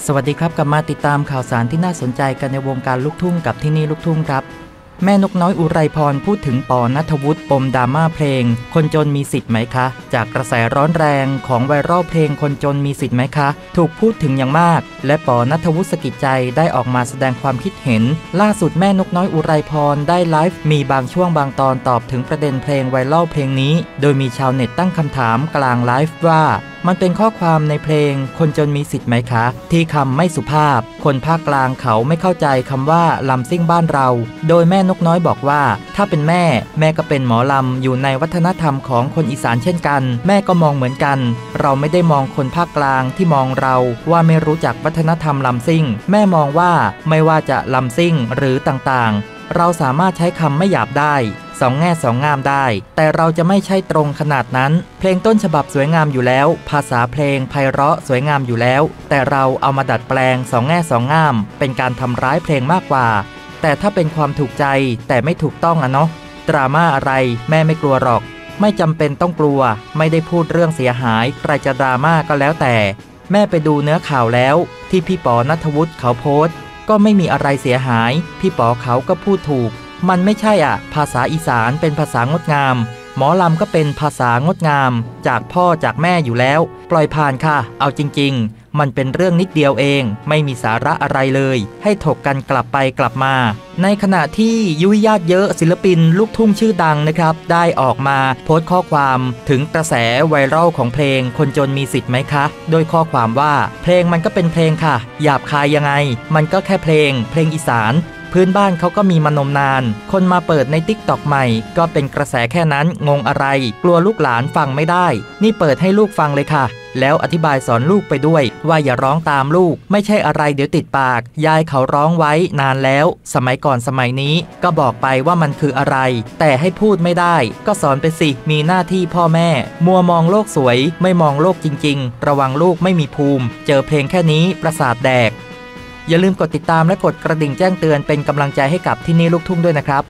สวัสดีครับกลับมาติดตามข่าวสารที่น่าสนใจกันในวงการลูกทุ่งกับที่นี่ลูกทุ่งครับแม่นกน้อยอุไรพรพูดถึงป.ณัฐวุฒิปมดราม่าเพลงคนจนมีสิทธิ์ไหมคะจากกระแสร้อนแรงของไวรัลเพลงคนจนมีสิทธิ์ไหมคะถูกพูดถึงอย่างมากและป.ณัฐวุฒิ สกิจใจได้ออกมาแสดงความคิดเห็นล่าสุดแม่นกน้อยอุไรพรได้ไลฟ์มีบางช่วงบางตอนตอบถึงประเด็นเพลงไวรัลเพลงนี้โดยมีชาวเน็ตตั้งคำถามกลางไลฟ์ว่ามันเป็นข้อความในเพลงคนจนมีสิทธิ์ไหมคะที่คำไม่สุภาพคนภาคกลางเขาไม่เข้าใจคำว่าลำซิ่งบ้านเราโดยแม่นกน้อยบอกว่าถ้าเป็นแม่ก็เป็นหมอลำอยู่ในวัฒนธรรมของคนอีสานเช่นกันแม่ก็มองเหมือนกันเราไม่ได้มองคนภาคกลางที่มองเราว่าไม่รู้จักวัฒนธรรมลำซิ่งแม่มองว่าไม่ว่าจะลำซิ่งหรือต่างๆเราสามารถใช้คำไม่หยาบได้สองแง่สองงามได้แต่เราจะไม่ใช่ตรงขนาดนั้นเพลงต้นฉบับสวยงามอยู่แล้วภาษาเพลงไพเราะสวยงามอยู่แล้วแต่เราเอามาดัดแปลงสองแง่สองงามเป็นการทำร้ายเพลงมากกว่าแต่ถ้าเป็นความถูกใจแต่ไม่ถูกต้องอะเนาะดราม่าอะไรแม่ไม่กลัวหรอกไม่จำเป็นต้องกลัวไม่ได้พูดเรื่องเสียหายใครจะดราม่าก็แล้วแต่แม่ไปดูเนื้อข่าวแล้วที่พี่ป.ณัฐวุฒิเขาโพสต์ก็ไม่มีอะไรเสียหายพี่ป.เขาก็พูดถูกมันไม่ใช่ภาษาอีสานเป็นภาษางดงามหมอลำก็เป็นภาษางดงามจากพ่อจากแม่อยู่แล้วปล่อยผ่านค่ะเอาจริงๆมันเป็นเรื่องนิดเดียวเองไม่มีสาระอะไรเลยให้ถกกันกลับไปกลับมาในขณะที่ยุ้ยญาติเยอะศิลปินลูกทุ่งชื่อดังนะครับได้ออกมาโพสต์ข้อความถึงกระแสไวรัลของเพลงคนจนมีสิทธิ์ไหมคะโดยข้อความว่าเพลงมันก็เป็นเพลงค่ะหยาบคายยังไงมันก็แค่เพลงอีสานพื้นบ้านเขาก็มีมานมนานคนมาเปิดใน TikTok ใหม่ก็เป็นกระแสแค่นั้นงงอะไรกลัวลูกหลานฟังไม่ได้นี่เปิดให้ลูกฟังเลยค่ะแล้วอธิบายสอนลูกไปด้วยว่าอย่าร้องตามลูกไม่ใช่อะไรเดี๋ยวติดปากยายเขาร้องไว้นานแล้วสมัยก่อนสมัยนี้ก็บอกไปว่ามันคืออะไรแต่ให้พูดไม่ได้ก็สอนไปสิมีหน้าที่พ่อแม่มัวมองโลกสวยไม่มองโลกจริงๆระวังลูกไม่มีภูมิเจอเพลงแค่นี้ประสาทแดกอย่าลืมกดติดตามและกดกระดิ่งแจ้งเตือนเป็นกำลังใจให้กับที่นี่ลูกทุ่งด้วยนะครับ